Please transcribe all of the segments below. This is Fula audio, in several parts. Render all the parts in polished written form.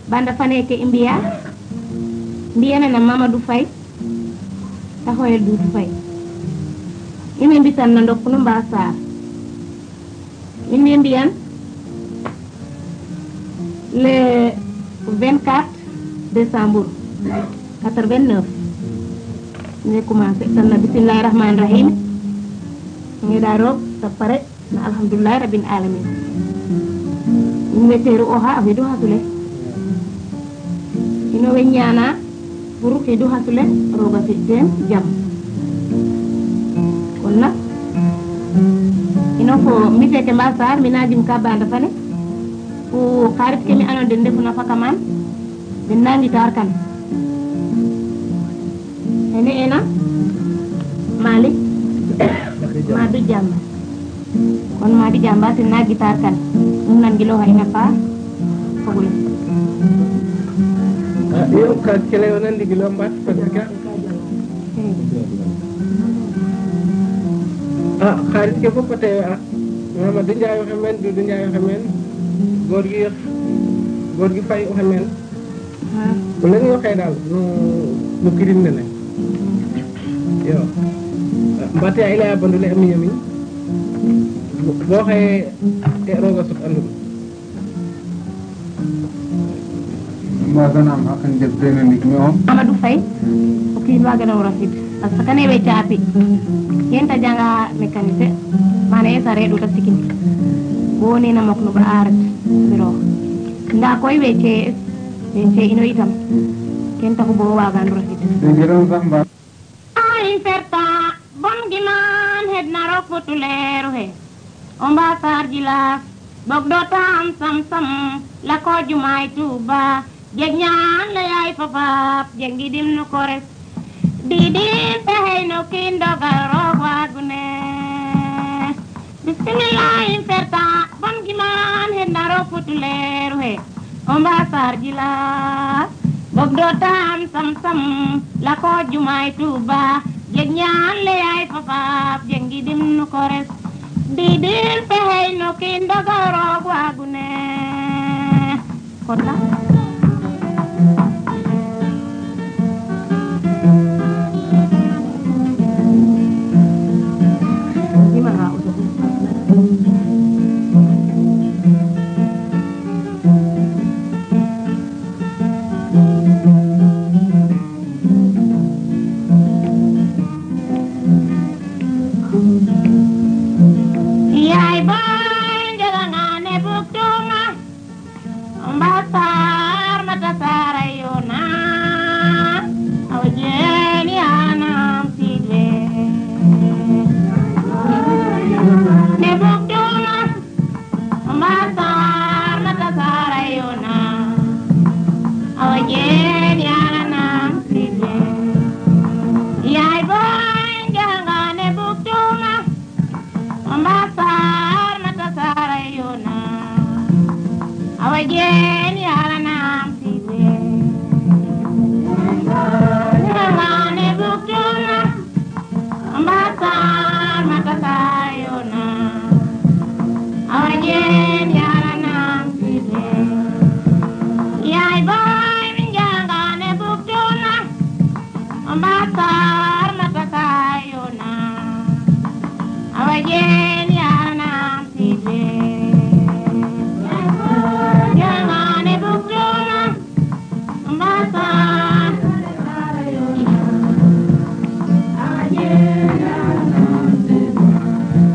banda faneke imbiya mbiyana na Mamadou Faye tahoyel Doudou Faye imi mbitan na ndokkuno mbasar imi mbiyan le 24 décembre 89 ñu commencé tan na bismillahir rahmanir rahim ngi daro ta pare na alhamdulillah rabbil alamin ñu weteru oha afidu hasule ino we ñana pour fidu hasule roga fi dem jam kon nak ino ko mi fete mbasar mi najim ka banda fane ko xarit ke mi anonde ndefu na fakaman den nangi tarkan ene ena Malik Madu Jamba kon Madu Jamba sin na gitar kan nan gilo hay na pa fogul yo ka kele wonan di gilo mbat parce que xarit ke fop te mama du Njaay waxe men du Njaay waxe men góor gi Fay waxe men bu leen waxee daal nu kirin ne le yo mbate ay la bandule am yami bo xé te roga sut andum magana ma kan jël dene nit mi on Amadou Faye o ki wagana rafid parce que ne be ciapi yenta janga mécanicien mané sa redu ta sikin woni na mokno ba arat biro nda koy wecce ino itam ken taxu bo wagan rafid ngiron samba incerta bon giman het na rokutuleru he omba sarjila bok do tam sam la ko jumay tuba jeg ñaan la yaay fafap jeg ngidim no kores didi pehey no kindo garo wagune bismillah incerta bon giman het na rokutuleru he omba sarjila bok do tam sam la ko jumay tuba jeg ñaan le ay fafap jeg ngidim no kores didil pehey no kindo garo wagune kota gimana udah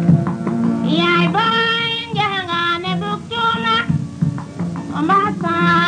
Masa